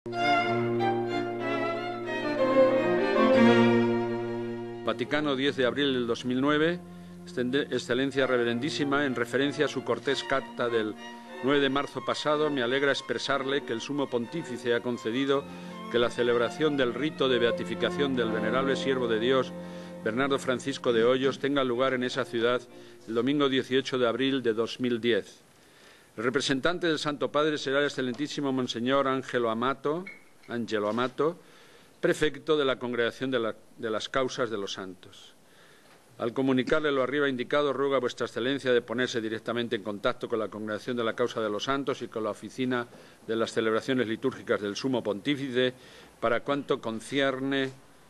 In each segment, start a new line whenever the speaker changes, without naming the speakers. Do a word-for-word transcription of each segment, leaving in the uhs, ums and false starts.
Vaticano, diez de abril del dos mil nueve, Excelencia Reverendísima, en referencia a su cortés carta del nueve de marzo pasado, me alegra expresarle que el Sumo Pontífice ha concedido que la celebración del rito de beatificación del venerable siervo de Dios, Bernardo Francisco de Hoyos, tenga lugar en esa ciudad el domingo dieciocho de abril de dos mil diez. El representante del Santo Padre será el excelentísimo Monseñor Ángelo Amato, Ángelo Amato, prefecto de la Congregación de, la, de las Causas de los Santos. Al comunicarle lo arriba indicado, ruego a Vuestra Excelencia de ponerse directamente en contacto con la Congregación de la Causa de los Santos y con la Oficina de las Celebraciones Litúrgicas del Sumo Pontífice para cuanto concierne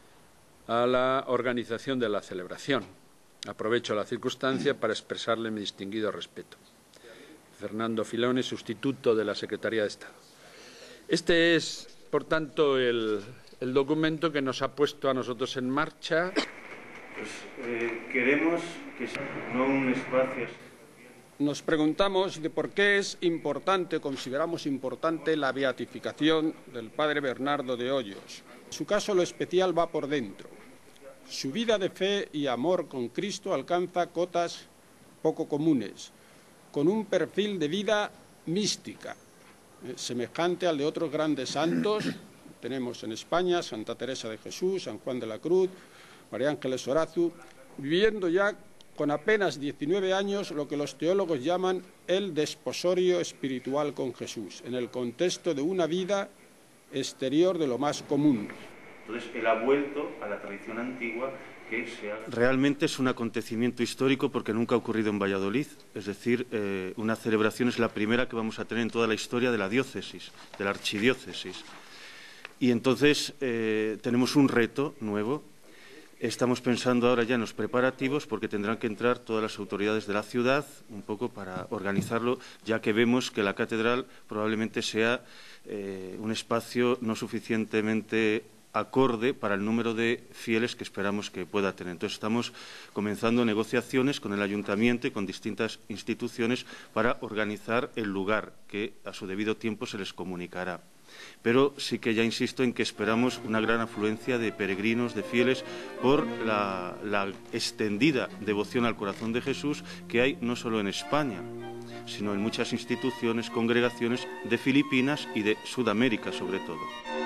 a la organización de la celebración. Aprovecho la circunstancia para expresarle mi distinguido respeto. Fernando Filone, sustituto de la Secretaría de Estado. Este es, por tanto, el, el documento que nos ha puesto a nosotros en marcha.
Pues eh, queremos que sea no un espacio.
Nos preguntamos de por qué es importante, consideramos importante la beatificación del padre Bernardo de Hoyos. En su caso, lo especial va por dentro. Su vida de fe y amor con Cristo alcanza cotas poco comunes, con un perfil de vida mística, eh, semejante al de otros grandes santos. Tenemos en España Santa Teresa de Jesús, San Juan de la Cruz, María Ángeles Orazu, viviendo ya con apenas diecinueve años lo que los teólogos llaman el desposorio espiritual con Jesús, en el contexto de una vida exterior de lo más común.
Entonces, él ha vuelto a la tradición antigua que se ha...
Realmente es un acontecimiento histórico porque nunca ha ocurrido en Valladolid. Es decir, eh, una celebración es la primera que vamos a tener en toda la historia de la diócesis, de la archidiócesis. Y entonces eh, tenemos un reto nuevo. Estamos pensando ahora ya en los preparativos porque tendrán que entrar todas las autoridades de la ciudad un poco para organizarlo, ya que vemos que la catedral probablemente sea eh, un espacio no suficientemente acorde para el número de fieles que esperamos que pueda tener. Entonces estamos comenzando negociaciones con el ayuntamiento y con distintas instituciones para organizar el lugar que a su debido tiempo se les comunicará. Pero sí que ya insisto en que esperamos una gran afluencia de peregrinos, de fieles, por la, la extendida devoción al corazón de Jesús que hay no solo en España, sino en muchas instituciones, congregaciones de Filipinas y de Sudamérica sobre todo.